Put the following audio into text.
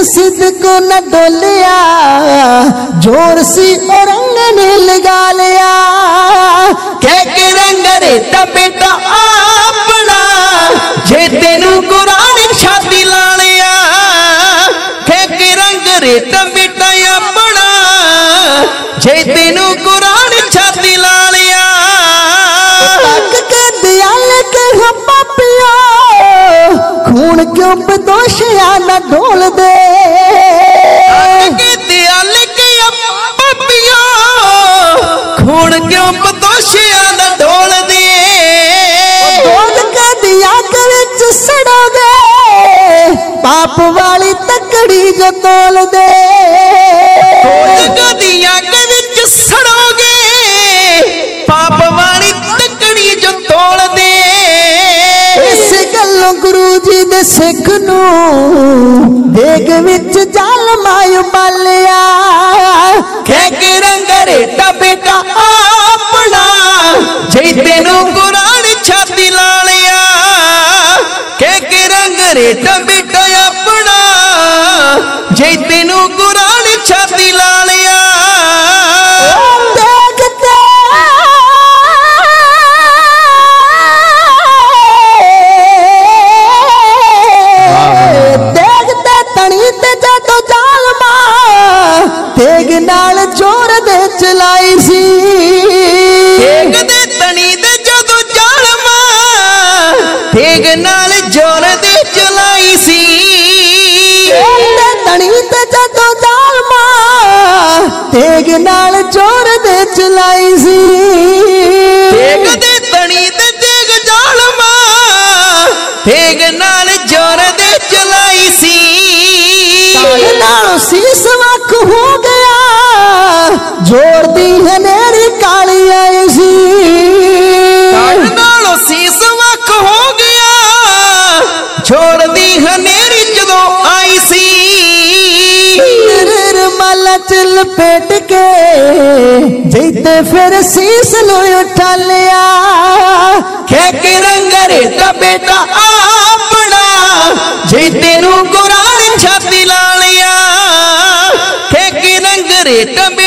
सिद्ध को न डोलिया, जोर सी रंग ने लगा लिया। कह के रंग रेता बेटा अपना, जे तेनू कुरान छाती ला लिया। कह के रंग रेता बेटा अपना, जे तेनू कुरान छाती ला लिया। के दयाल के हो पापिया, खून क्यों बदोशिया न ढोल दे। के दयाल के पापिया, खून क्यों बदोशिया न ढोल दे। ढोल के दिया के विच सड़ोगे, पाप वाली तकड़ी जो तोल दे। ढोल के दिया के विच सड़ोगे, पाप वाली तकड़ी जो तोल दे। इस गल्लों गुरु जी दे सिख नू देग विच जाल मायू बालिया। कह के रंग रेता बेटा अपना, जे तेनू कुरान छाती ला लिया। कह के रंग रेता बेटा अपना, जे तेनू कुरान छाती ला लिया। देखते देखते तनी ते जदों जाल मां तेग नाल जोर दे चलाई सी। तेग दे तनी दे जदों जाल मां, तेग नाल जोर दे चलाई सी। तनी ते जदों जाल मां तेग नाल जोर दे चलाई सी। तेग दे तनी दे तेग जाल मां, तेग नाल जोर दे चलाई सी। नालों शीस वख हो गया, जोर दी हनेरी काली आई सी। नालों शीस वख हो गया, जोर दी हनेरी जदों आई सी। माला चल पेट के जीते फिर शीस नु उठा लिया। कह के रंग रेता बेटा अपना, जे तेनू कुरान छाती ला लिया। कह के रंग रेता